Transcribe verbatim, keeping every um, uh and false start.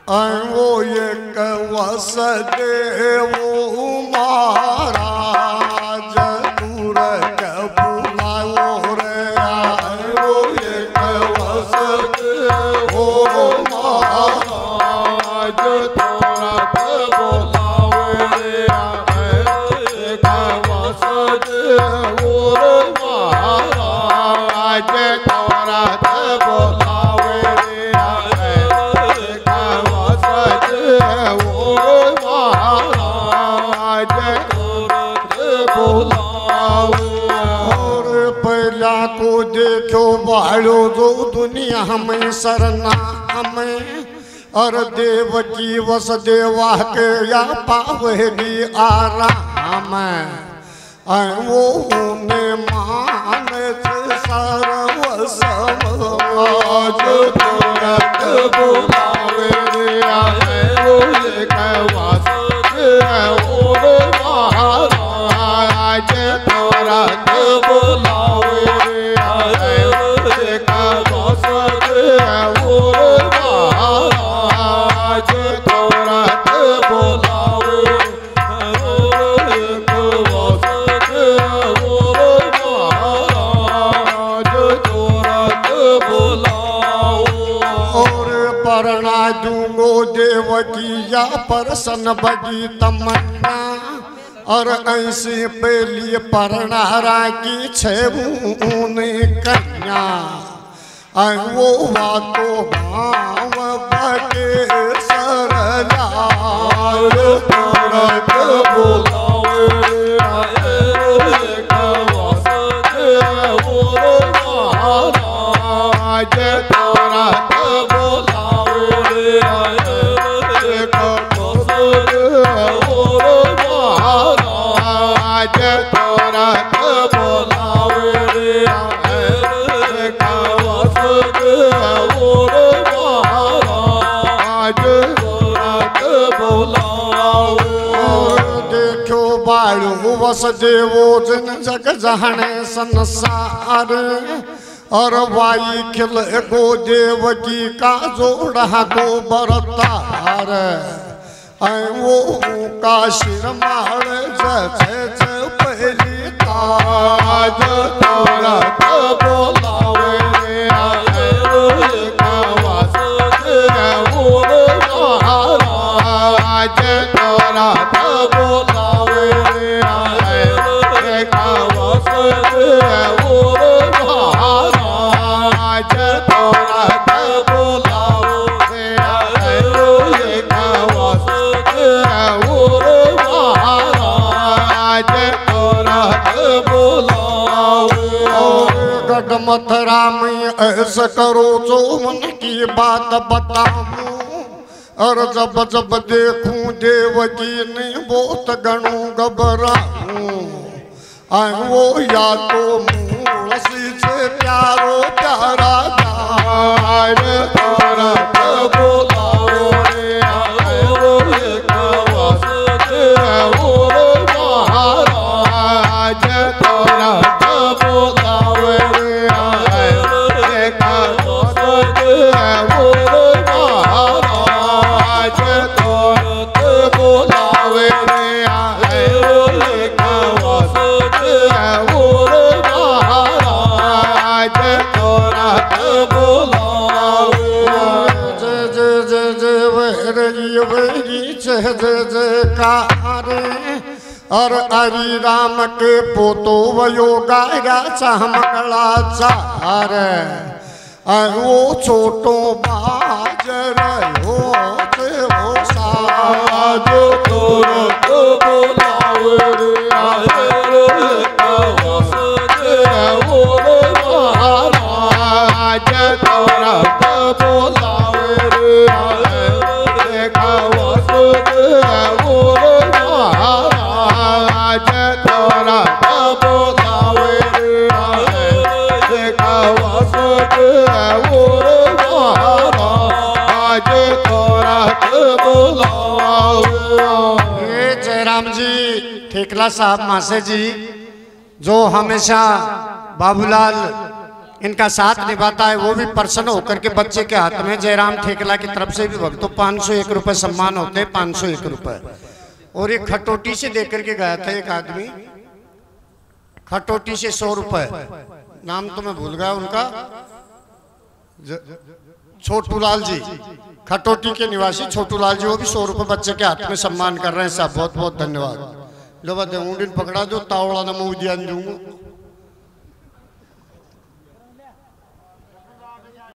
वो एक वसदेव महाराज दूर के बुलाओ रे। वो एक वसदेव महाराज तोरा के बुलाओ रे। एक वसदेव महाराज तोरा के बुलाओ रे। और पहला को देखो बालो जो दुनिया में सरना हमें और देव की वसुदेवा के या पावेगी आराम। वो ने मान सर्व समाज तुरंत बुलावे रे। वो एक वसुदेव महाराज तुरंत बुलावे रे। एक वसुदेव महाराज तुरंत बुलावे। एक वसुदेव महाराज तुरंत बुलाओ। और परना दूंगो देवकी या परसन बड़ी तमन्ना और ऐसे पहली परनारा की छून कन्या। वो बातो भाव बटे सरलाल तुरंत बुलावे। एक वसुदेव महाराज तुरंत बुलावे। एक वसुदेव महाराज तुरंत बुलावे रे। एक वसुदेव महाराज तुरंत बुलावे। देखो बालू वसुदेवो जन जग जहने संसार और वाई खिल गो देवकी का जोड़ा गो बरतार। वो का शिरमाल जैसे पहली ताज तुरंत बुलावे रे। एक वसुदेव महाराज तुरंत बुलावे रे। एक वसुदेव महाराज तुरंत बुलावे। एक वसुदेव महाराज तुरंत बुलावे। गढ़ मथुरा में ऐसा करो जो मन की बात बताऊं। और जब जब देखूं देवकी ने बहुत गणों घबराऊं। वो या तो मूलसी से प्यारो प्यारा दार तुरंत बुलाओ रे। एक वसुदेव महाराज तुरंत बुलावे रे। एक वसुदेव महाराज तुरंत बुलावे रे। एक वसुदेव महाराज तुरंत बुलावे। जय जय जय जय वैरी वैरी जय जय जयकार। और हरि राम के पोतो वयो गाया चामकला चार। वो छोटो बाजर हो वो साज तुरंत बुलावे रे। एक वसुदेव महाराज तुरंत बुलावे रे। एक वसुदेव महाराज तुरंत बुलावे रे। एक वसुदेव महाराज तुरंत बुलावे। जयराम जी ठेकला साहब मासे जी जो हमेशा बाबूलाल इनका साथ निभाता है वो भी प्रसन्न होकर के बच्चे के हाथ में जयराम ठेकला की तरफ से भी भक्तों पाँच सौ एक रुपए सम्मान होते हैं, पाँच सौ एक रुपए। और एक खटोटी से देकर के गया था एक आदमी, खटोटी से सौ रुपए, नाम तो मैं भूल गया उनका, छोटू लाल जी, खटोटी के निवासी छोटू लाल जी, वो भी सौ रुपए बच्चे के हाथ में सम्मान कर रहे हैं साहब, बहुत बहुत धन्यवाद। लो बदे ऊँडिन पकड़ा दो तावड़ा न मुँह दिया दूंगा।